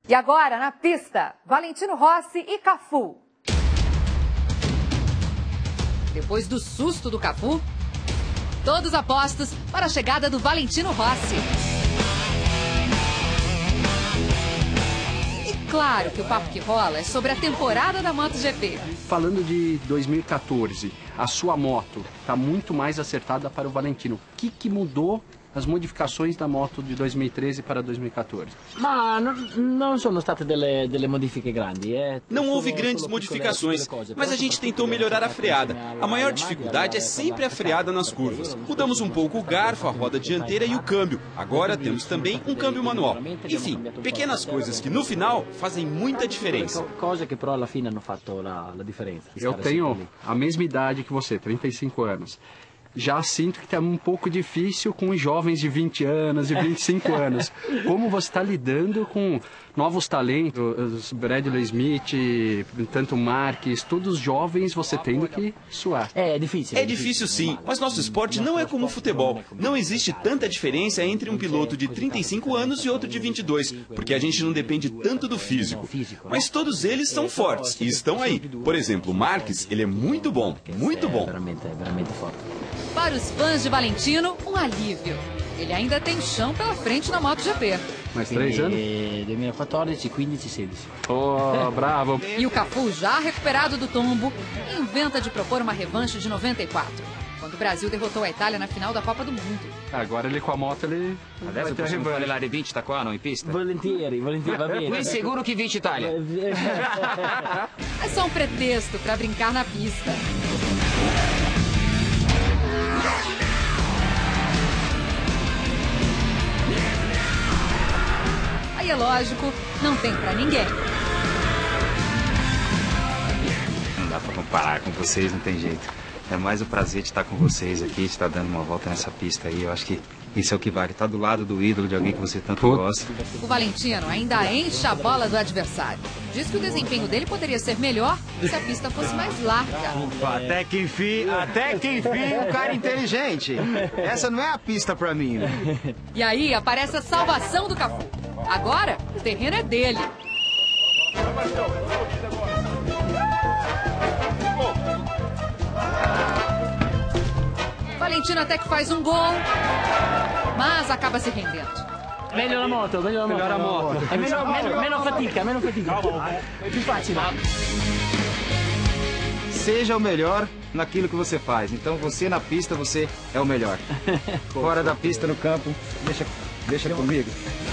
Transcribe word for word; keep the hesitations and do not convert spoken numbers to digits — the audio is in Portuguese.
E agora, na pista, Valentino Rossi e Cafu. Depois do susto do Cafu, todos apostos para a chegada do Valentino Rossi. E claro que o papo que rola é sobre a temporada da MotoGP. Falando de dois mil e quatorze, a sua moto está muito mais acertada para o Valentino. O que, que mudou as modificações da moto de dois mil e treze para dois mil e quatorze? Ma non, non sono state delle, delle modifiche grandi. É, Não houve grandes modificações, mas a gente tentou melhorar a freada. A maior dificuldade é sempre a freada nas curvas. Mudamos um pouco o garfo, a roda dianteira e o câmbio. Agora temos também um câmbio manual. Enfim, pequenas coisas que no final fazem muita diferença. Coisas que però alla fine hanno fatto la, la diferença. Eu tenho a mesma idade que você, trinta e cinco anos. Já sinto que está um pouco difícil com os jovens de vinte anos e vinte e cinco anos. Como você está lidando com novos talentos, Bradley Smith, tanto Marques, todos jovens, você tendo que suar? É difícil. É difícil sim, mas nosso esporte não é como o futebol. Não existe tanta diferença entre um piloto de trinta e cinco anos e outro de vinte e dois, porque a gente não depende tanto do físico. Mas todos eles são fortes e estão aí. Por exemplo, o Marques, ele é muito bom, muito bom. Veramente, veramente forte. Para os fãs de Valentino, um alívio. Ele ainda tem chão pela frente na MotoGP. Mais três anos? dois mil e quatorze, quinze, sedici. Oh, bravo! E o Cafu, já recuperado do tombo, inventa de propor uma revanche de noventa e quatro, quando o Brasil derrotou a Itália na final da Copa do Mundo. Agora ele com a moto, ele vai ter a revanche. Parlare di vincita qua, no, in pista? Volentieri, volentieri, va bene. Qui sicuro che vince Italia. É só um pretexto para brincar na pista. Aí é lógico, não tem pra ninguém. Não dá pra comparar com vocês, não tem jeito. É mais um prazer de estar com vocês aqui, de estar dando uma volta nessa pista aí. Eu acho que isso é o que vale, estar do lado do ídolo de alguém que você tanto gosta. O Valentino ainda enche a bola do adversário. Diz que o desempenho dele poderia ser melhor se a pista fosse mais larga. Até que enfim, até que enfim, um cara inteligente. Essa não é a pista pra mim. E aí aparece a salvação do Cafu. Agora, o terreno é dele. Valentino até que faz um gol, mas acaba se rendendo. Meglio la moto, meglio la moto. Melhor a moto. É meno, meno, meno fatica, meno fatica. É più facile. Seja o melhor naquilo que você faz. Então você na pista, você é o melhor. Fora da pista, no campo, deixa, deixa comigo.